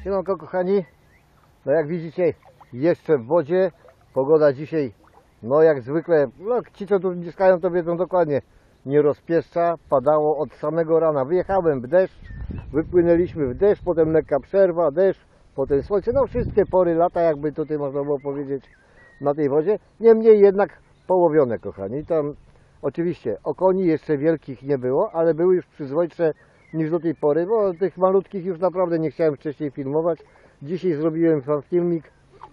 Siemanko kochani, no jak widzicie jeszcze w wodzie, pogoda dzisiaj no jak zwykle, no ci co tu mieszkają to wiedzą dokładnie, nie rozpieszcza, padało od samego rana, wyjechałem w deszcz, wypłynęliśmy w deszcz, potem lekka przerwa, deszcz, potem słońce, no wszystkie pory lata jakby tutaj można było powiedzieć na tej wodzie, niemniej jednak połowione kochani, tam oczywiście okoni jeszcze wielkich nie było, ale były już przyzwoitsze niż do tej pory, bo tych malutkich już naprawdę nie chciałem wcześniej filmować. Dzisiaj zrobiłem wam filmik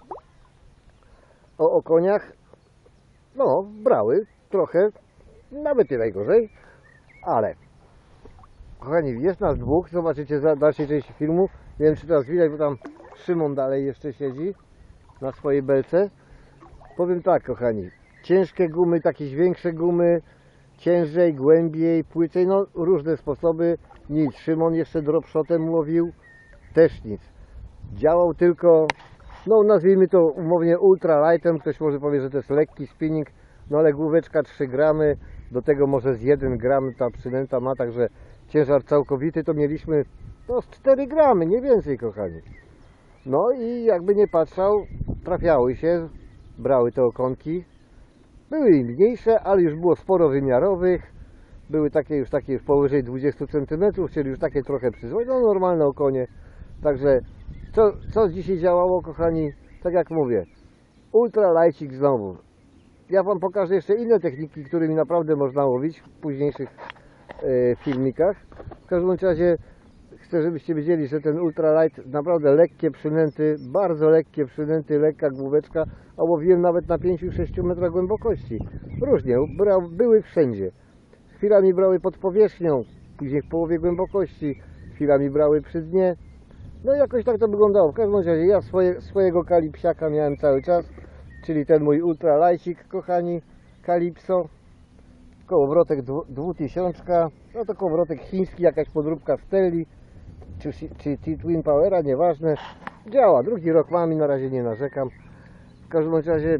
o okoniach. No, brały trochę, nawet nie najgorzej, ale kochani, jest nas dwóch, zobaczycie za dalszej części filmu. Nie wiem czy teraz widać, bo tam Szymon dalej jeszcze siedzi na swojej belce. Powiem tak kochani, ciężkie gumy, jakieś większe gumy, ciężej, głębiej, płycej, no różne sposoby, nic. Szymon jeszcze dropshotem łowił, też nic. Działał tylko, no nazwijmy to umownie ultralightem, ktoś może powie, że to jest lekki spinning, no ale główeczka 3 gramy, do tego może z 1 gram ta przynęta ma, także ciężar całkowity to mieliśmy no z 4 gramy, nie więcej kochani. No i jakby nie patrzał, trafiały się, brały te okonki. Były i mniejsze, ale już było sporo wymiarowych. Były takie już powyżej 20 cm, czyli już takie trochę przyzwoite, no normalne okonie. Także co dzisiaj działało kochani, tak jak mówię, ultralajcik znowu. Ja wam pokażę jeszcze inne techniki, którymi naprawdę można łowić w późniejszych filmikach. W każdym razie chcę, żebyście wiedzieli, że ten ultralight naprawdę lekkie przynęty, bardzo lekkie przynęty, lekka główeczka, a łowiłem nawet na 5-6 metrach głębokości. Różnie, były wszędzie. Chwilami brały pod powierzchnią, później w połowie głębokości, chwilami brały przy dnie. No i jakoś tak to wyglądało. W każdym razie ja swojego kalipsiaka miałem cały czas, czyli ten mój ultralightcik, kochani, Calypso. Kołowrotek 2000, no to kołowrotek chiński, jakaś podróbka Stelli, czy Twin Powera, nieważne. Działa, drugi rok mam i na razie nie narzekam. W każdym razie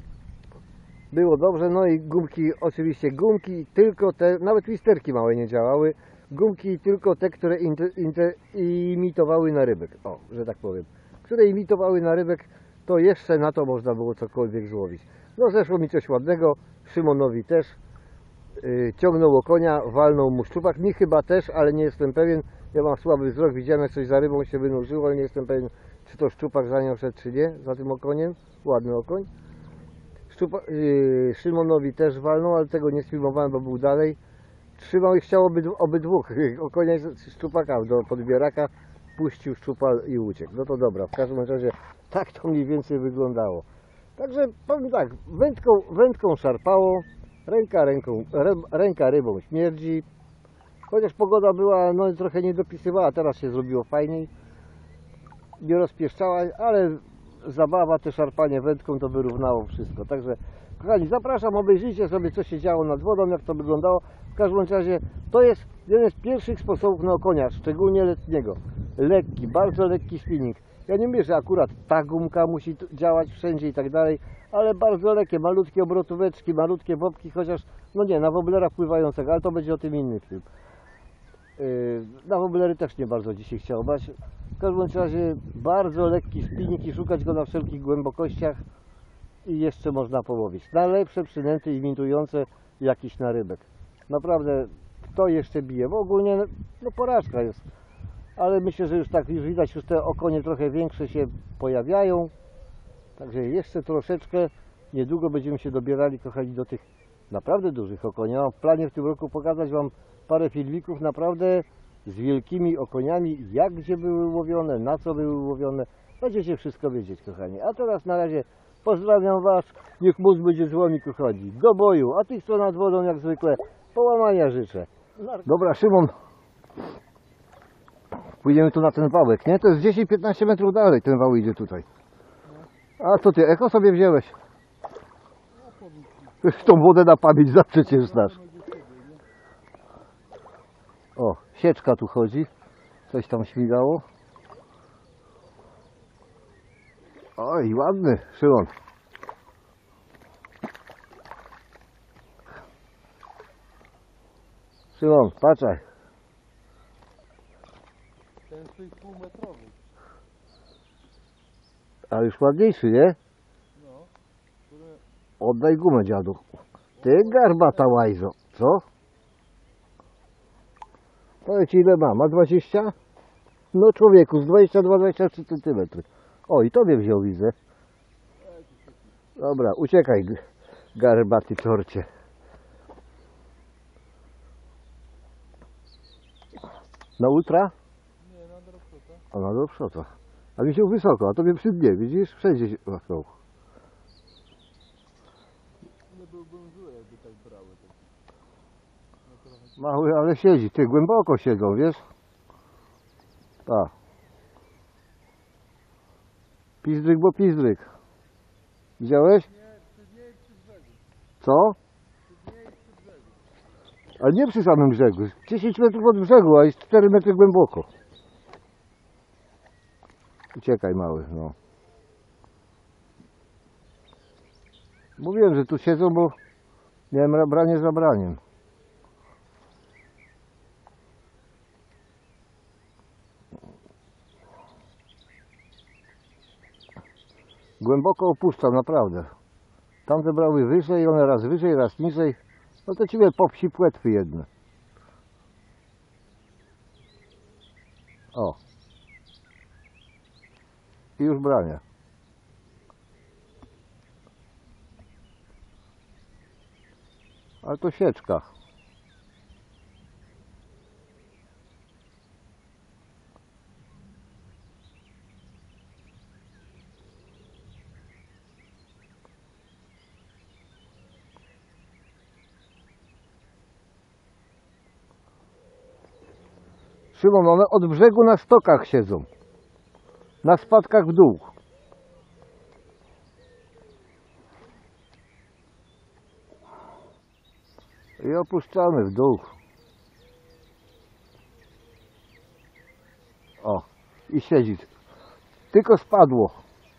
było dobrze, no i gumki, oczywiście gumki, tylko te, nawet twisterki małe nie działały. Gumki tylko te, które imitowały narybek, o, że tak powiem. Które imitowały narybek, to jeszcze na to można było cokolwiek złowić. No zeszło mi coś ładnego, Szymonowi też. Ciągnął o konia, walnął mu szczupak, mi chyba też, ale nie jestem pewien. Ja mam słaby wzrok, widziałem jak coś za rybą się wynurzyło, ale nie jestem pewien, czy to szczupak za nią szedł, czy nie, za tym okoniem. Ładny okoń. Szymonowi też walnął, ale tego nie sfilmowałem, bo był dalej. Trzymał ich, chciał obydwóch, okonia i szczupaka do podbieraka, puścił szczupal i uciekł. No to dobra, w każdym razie tak to mniej więcej wyglądało. Także powiem tak, wędką szarpało, ręka rybą śmierdzi. Chociaż pogoda była, no trochę nie dopisywała, teraz się zrobiło fajniej. Nie rozpieszczała, ale zabawa, te szarpanie wędką to wyrównało wszystko. Także kochani, zapraszam, obejrzyjcie sobie co się działo nad wodą, jak to wyglądało. W każdym razie to jest jeden z pierwszych sposobów na okonia, szczególnie letniego. Lekki, bardzo lekki spinning. Ja nie mówię, że akurat ta gumka musi działać wszędzie i tak dalej, ale bardzo lekkie, malutkie obrotóweczki, malutkie wobki, chociaż no nie, na woblera pływającego, ale to będzie o tym inny film. Na woblery też nie bardzo dzisiaj chciał bać. W każdym razie bardzo lekki spinning i szukać go na wszelkich głębokościach i jeszcze można połowić. Najlepsze przynęty imitujące jakiś narybek. Naprawdę to jeszcze bije, bo ogólnie no porażka jest. Ale myślę, że już tak, już widać, już te okonie trochę większe się pojawiają. Także jeszcze troszeczkę, niedługo będziemy się dobierali kochani do tych naprawdę dużych okoni. Ja mam w planie w tym roku pokazać wam parę filmików naprawdę z wielkimi okoniami, jak gdzie były łowione, na co były łowione. Będziecie wszystko wiedzieć kochani. A teraz na razie pozdrawiam was, niech mózg będzie z wami kochani. Do boju, a tych co nad wodą jak zwykle połamania życzę. Dobra Szymon, pójdziemy tu na ten wałek, nie? To jest 10-15 metrów dalej ten wał idzie tutaj. A co ty, eko sobie wziąłeś? Tą wodę na pamięć za przecież znasz. O, sieczka tu chodzi. Coś tam śmigało. Oj, ładny, Szymon. Szymon, patrzaj. Ten 6,5 metrowy. Ale już ładniejszy, nie? No. Który... Oddaj gumę, dziadu. Ty garbata łajzo, co? Powiedz ile ma? Ma 20? No człowieku, z 22-23 cm. O, i tobie wziął, widzę. Dobra, uciekaj, garbaty czorcie. Na ultra? Nie, na drobkota. A na do przodu. A mi się wysoko, a tobie przy dnie, widzisz? Wszędzie się są. Nie byłbym zły, jakby tak brały. Tak. No trochę... Mały, ale siedzi. Ty, głęboko siedzą, wiesz? Tak. Pizdryk, bo pizdryk. Widziałeś? Nie, przy niej przy brzegu. Co? Przy niej przy brzegu. Ale nie przy samym brzegu. 10 metrów od brzegu, a jest 4 metry głęboko. Uciekaj, mały, no. Mówiłem, że tu siedzą, bo miałem branie za braniem. Głęboko opuszczam, naprawdę. Tamte brały wyżej, one raz wyżej, raz niżej. No to ciebie popsi płetwy jedne. O. I już branie. Ale to sieczka. Szymon, one od brzegu na stokach siedzą. Na spadkach w dół. I opuszczamy w dół. O, i siedzi. Tylko spadło.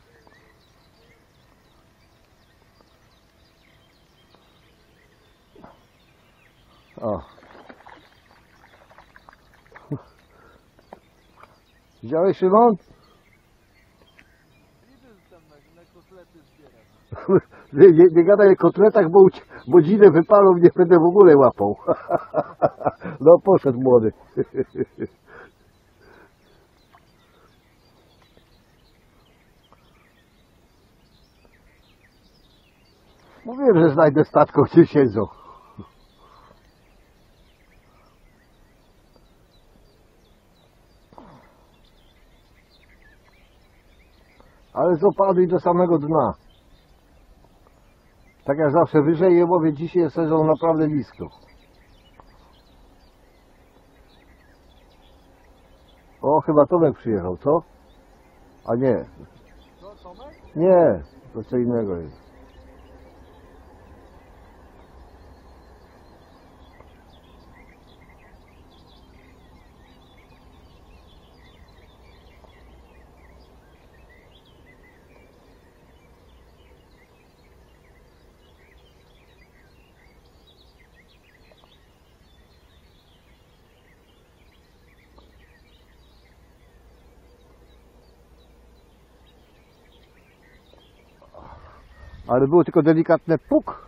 O. Widziałeś, Szymon? Idę tam na kotlety zbierać. Nie gadaj o kotletach, bo dzinę wypalą, nie będę w ogóle łapał. No poszedł młody. Mówiłem, że znajdę statko, gdzie siedzą. Ale z opadu i do samego dna. Tak jak zawsze wyżej je łowię, dzisiaj sezon naprawdę nisko. O, chyba Tomek przyjechał, co? A nie. Co, Tomek? Nie, to co innego jest. Ale było tylko delikatne puk.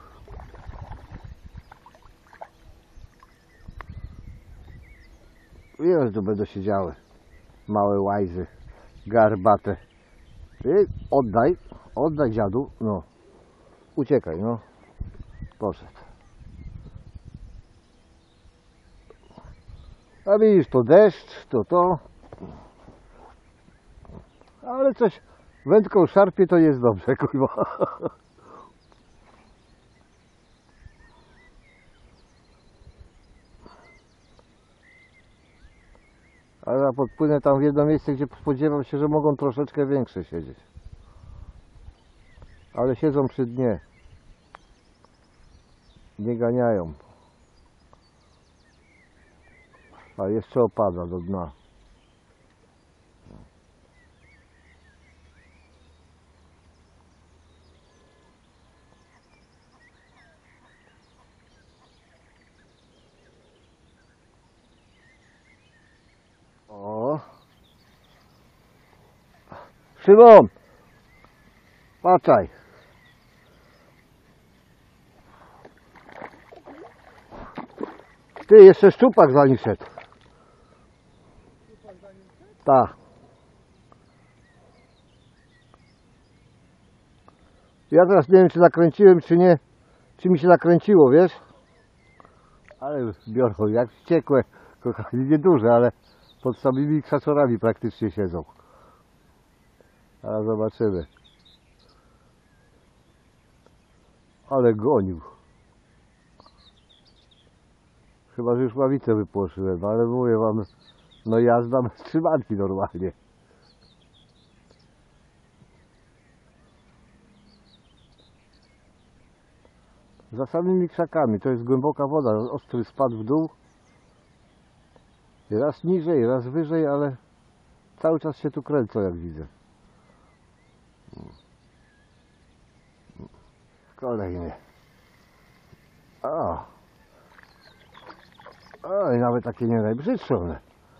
Wiesz, tu będą siedziały małe łajzy, garbate. I oddaj dziadu, no. Uciekaj, no. Poszedł. A widzisz, to deszcz, to. Ale coś wędką szarpie, to jest dobrze, kurwa. Ale ja podpłynę tam w jedno miejsce, gdzie spodziewam się, że mogą troszeczkę większe siedzieć. Ale siedzą przy dnie. Nie ganiają. A jeszcze opada do dna. O. Szymon! Patrzaj. Ty, jeszcze szczupak za nim szedł. Tak. Ja teraz nie wiem, czy nakręciłem, czy nie. Czy mi się nakręciło, wiesz? Ale biorą jak wściekłe. Kochani, nieduże, ale pod samymi krzaczorami praktycznie siedzą. A zobaczymy. Ale gonił. Chyba, że już ławicę wypłoszyłem, ale mówię wam, no jazda bez trzymanki normalnie. Za samymi krzakami, to jest głęboka woda, ostry spad w dół. Raz niżej, raz wyżej, ale cały czas się tu kręcą, jak widzę. Kolejny. O! Oj, nawet takie nie najbrzydsze one.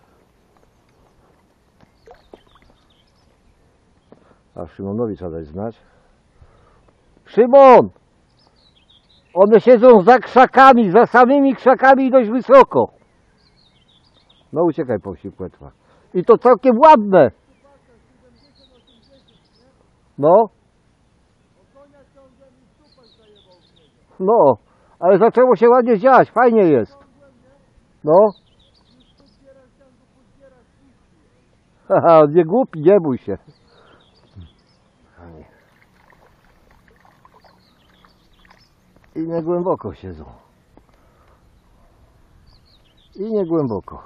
A Szymonowi trzeba dać znać. Szymon! One siedzą za krzakami, za samymi krzakami i dość wysoko. No uciekaj po wsi płetwa. I to całkiem ładne. No. No, ale zaczęło się ładnie dziać, fajnie jest. No. Haha, on nie głupi, nie bój się. I nie głęboko siedzą. I nie głęboko.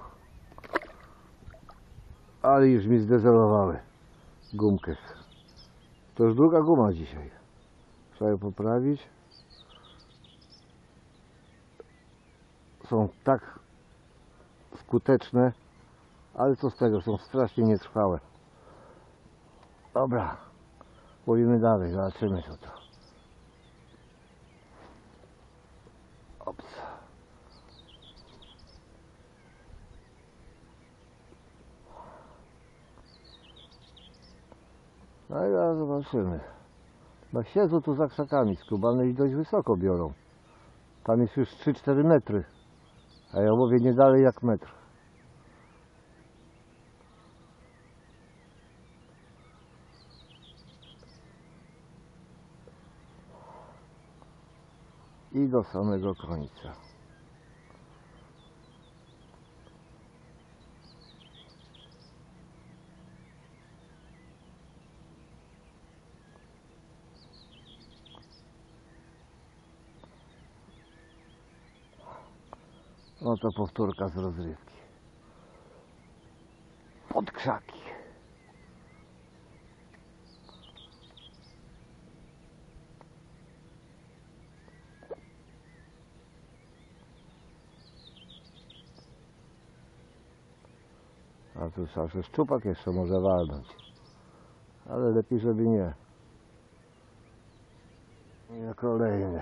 Ale już mi zdezelowały gumkę. To już druga guma dzisiaj. Trzeba ją poprawić. Są tak skuteczne, ale co z tego, są strasznie nietrwałe. Dobra, pójdziemy dalej, zobaczymy co to. Ops. No i teraz zobaczymy. No siedzą tu za krzakami skubane i dość wysoko biorą. Tam jest już 3-4 metry. A ja mówię nie dalej jak metr. I do samego końca. No to powtórka z rozrywki. Pod krzaki. A tu zawsze szczupak jeszcze może walnąć. Ale lepiej, żeby nie. I kolejne.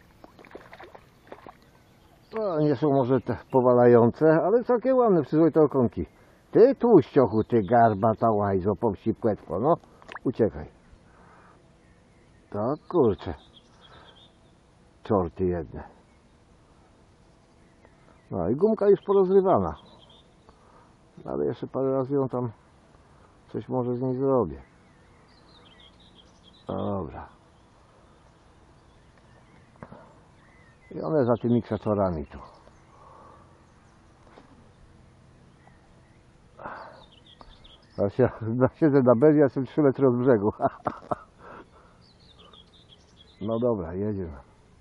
No, nie są może te powalające, ale całkiem ładne, przyzwoite okonki. Ty tłuściochu, ty garbata łajzo, po wsi płetwo, no. Uciekaj. To kurczę. Czorty jedne. No i gumka już porozrywana. Ale jeszcze parę razy ją tam coś może z niej zrobię. Dobra. I one za tymi krzaczorami tu. Ja siedzę na bezie, ja jestem 3 metry od brzegu. No dobra, jedziemy.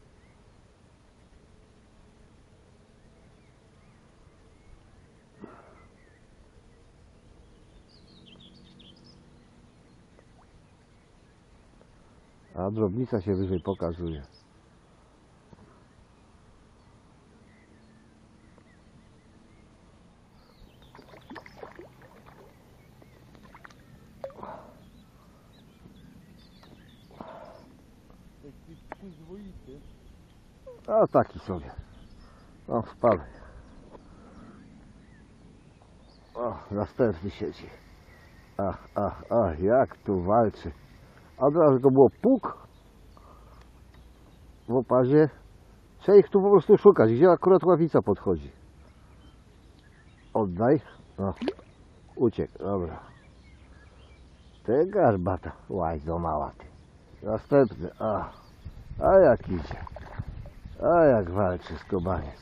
A drobnica się wyżej pokazuje. Taki przyzwoity. A taki sobie. O, wpadł. O, następny siedzi. Ach, jak tu walczy. A teraz go było puk w opazie. Trzeba ich tu po prostu szukać, gdzie akurat ławica podchodzi. Oddaj. No. Uciekł, dobra. Ty garbata, łajzo mała ty. Następny, a jak idzie. A jak walczy skubaniec.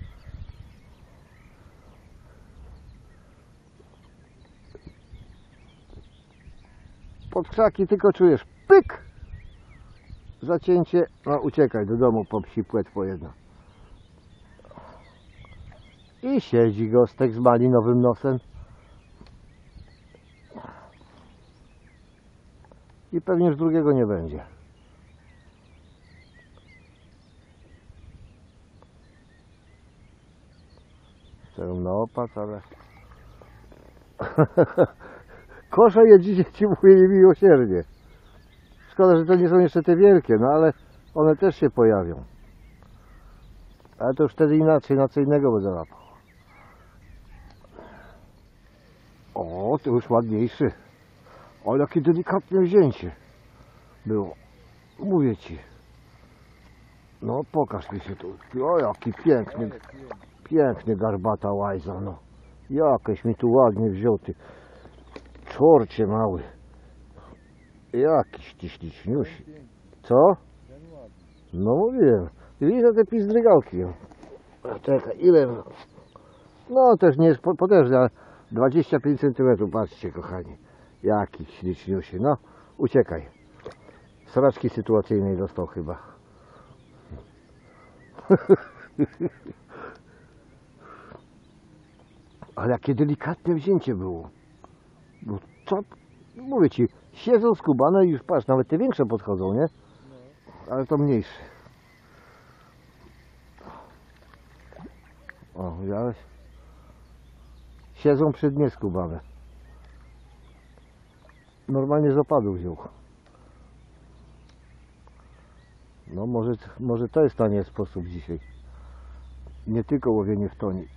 Pod krzaki tylko czujesz pyk. Zacięcie, no uciekaj do domu po psi płet po jedno. I siedzi gostek z malinowym nosem. I pewnie już drugiego nie będzie. No opatrz, ale... Kosze je dzisiaj ci mówię niemiłosiernie. Szkoda, że to nie są jeszcze te wielkie, no ale one też się pojawią. Ale to już wtedy inaczej, na co innego będę łapał. O, to już ładniejszy. O, jakie delikatne wzięcie było. Mówię ci. No, pokaż mi się tu. O, jaki piękny, piękny garbata łajza, no. Jakeś mi tu ładnie wziął, ty. Czorcie mały. Jakiś ty śliczniusi. Co? No mówiłem. Widzę te pizdrygalki. A czekaj, ile? No też nie jest potężny, ale 25 cm. Patrzcie kochani. Jaki śliczniusi. No, uciekaj. Sraczki sytuacyjnej dostał chyba. Ale jakie delikatne wzięcie było. Bo co? Mówię ci, siedzą skubane i już patrz, nawet te większe podchodzą, nie? Ale to mniejsze. O, widziałeś? Siedzą przy dnie skubane. Normalnie z opadu wziął. No może to jest tani sposób dzisiaj. Nie tylko łowienie w toni.